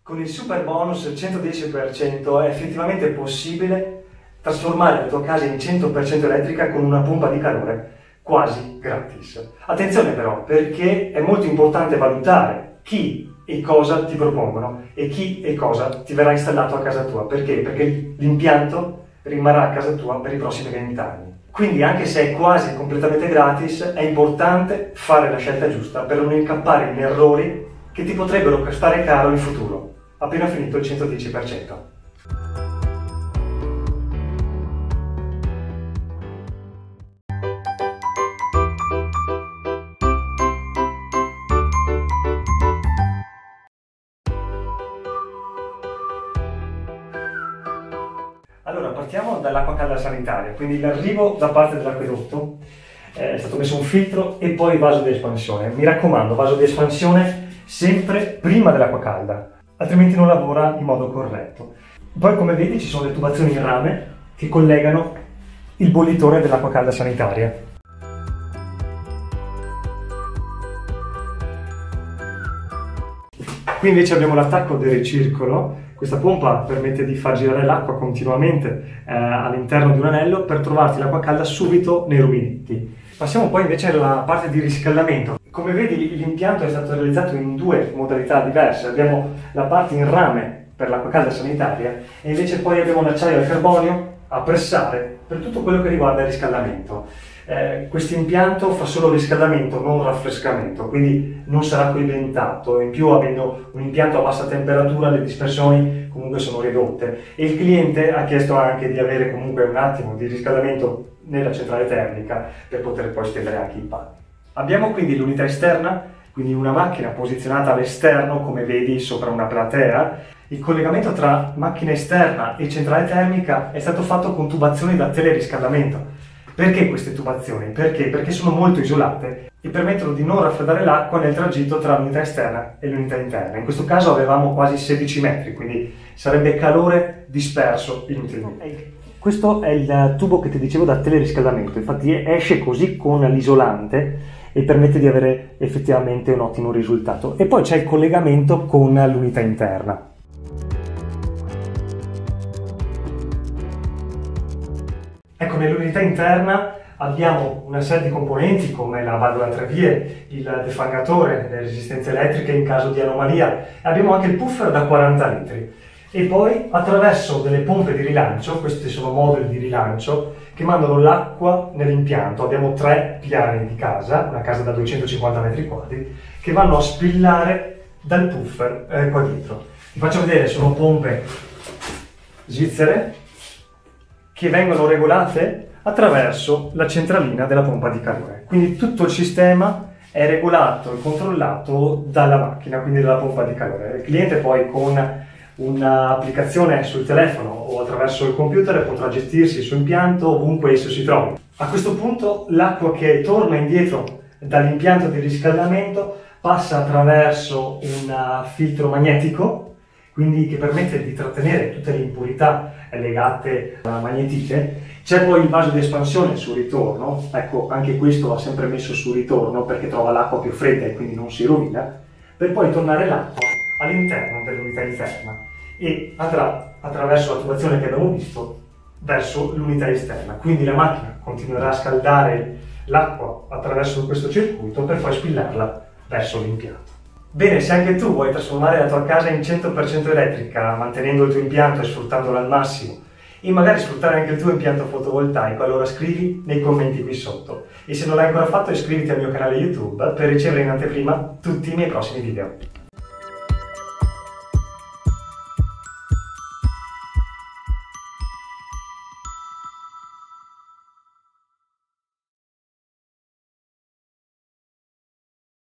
Con il super bonus 110% è effettivamente possibile trasformare la tua casa in 100% elettrica con una pompa di calore quasi gratis. Attenzione però, perché è molto importante valutare chi e cosa ti propongono e chi e cosa ti verrà installato a casa tua. Perché? Perché l'impianto rimarrà a casa tua per i prossimi 20 anni. Quindi anche se è quasi completamente gratis, è importante fare la scelta giusta per non incappare in errori che ti potrebbero costare caro in futuro, appena finito il 110%. Allora, partiamo dall'acqua calda sanitaria, quindi l'arrivo da parte dell'acquedotto è stato messo un filtro e poi vaso di espansione. Mi raccomando, vaso di espansione sempre prima dell'acqua calda, altrimenti non lavora in modo corretto. Poi, come vedi, ci sono le tubazioni in rame che collegano il bollitore dell'acqua calda sanitaria. Qui invece abbiamo l'attacco del ricircolo. Questa pompa permette di far girare l'acqua continuamente all'interno di un anello per trovarti l'acqua calda subito nei rubinetti. Passiamo poi invece alla parte di riscaldamento. Come vedi, l'impianto è stato realizzato in due modalità diverse. Abbiamo la parte in rame per l'acqua calda sanitaria e invece poi abbiamo l'acciaio al carbonio a pressare per tutto quello che riguarda il riscaldamento. Questo impianto fa solo riscaldamento, non raffrescamento, quindi non sarà coibentato. In più, avendo un impianto a bassa temperatura, le dispersioni comunque sono ridotte e il cliente ha chiesto anche di avere comunque un attimo di riscaldamento nella centrale termica per poter poi stendere anche i panni. Abbiamo quindi l'unità esterna, quindi una macchina posizionata all'esterno, come vedi, sopra una platea. Il collegamento tra macchina esterna e centrale termica è stato fatto con tubazioni da teleriscaldamento. Perché queste tubazioni? Perché sono molto isolate e permettono di non raffreddare l'acqua nel tragitto tra l'unità esterna e l'unità interna. In questo caso avevamo quasi 16 metri, quindi sarebbe calore disperso inutilmente. Questo è il tubo che ti dicevo da teleriscaldamento, infatti esce così con l'isolante e permette di avere effettivamente un ottimo risultato. E poi c'è il collegamento con l'unità interna. Ecco, nell'unità interna abbiamo una serie di componenti come la valvola a 3 vie, il defangatore, le resistenze elettriche in caso di anomalia, e abbiamo anche il puffer da 40 litri. E poi attraverso delle pompe di rilancio, questi sono moduli di rilancio, che mandano l'acqua nell'impianto. Abbiamo 3 piani di casa, una casa da 250 metri quadri, che vanno a spillare dal puffer qua dietro. Vi faccio vedere, sono pompe svizzere, che vengono regolate attraverso la centralina della pompa di calore. Quindi tutto il sistema è regolato e controllato dalla macchina, quindi dalla pompa di calore. Il cliente poi con un'applicazione sul telefono o attraverso il computer potrà gestirsi il suo impianto ovunque esso si trovi. A questo punto l'acqua che torna indietro dall'impianto di riscaldamento passa attraverso un filtro magnetico, quindi che permette di trattenere tutte le impurità legate alla magnetite. C'è poi il vaso di espansione sul ritorno, ecco, anche questo va sempre messo sul ritorno perché trova l'acqua più fredda e quindi non si rovina, per poi tornare l'acqua all'interno dell'unità interna e andrà attraverso la tubazione che abbiamo visto verso l'unità esterna. Quindi la macchina continuerà a scaldare l'acqua attraverso questo circuito per poi spillarla verso l'impianto. Bene, se anche tu vuoi trasformare la tua casa in 100% elettrica mantenendo il tuo impianto e sfruttandolo al massimo e magari sfruttare anche il tuo impianto fotovoltaico, allora scrivi nei commenti qui sotto. E se non l'hai ancora fatto, iscriviti al mio canale YouTube per ricevere in anteprima tutti i miei prossimi video.